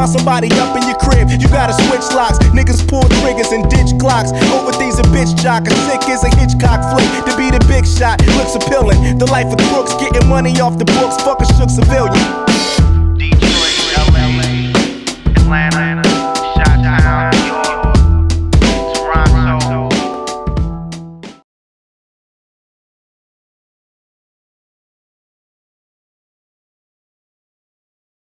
find somebody up in your crib, you gotta switch locks. Niggas pull triggers and ditch Glocks. Overthink a bitch jock, a sick is a Hitchcock flick. To be the big shot looks appealing. The life of crooks, getting money off the books, fuck a shook civilian. Detroit, LA, Atlanta.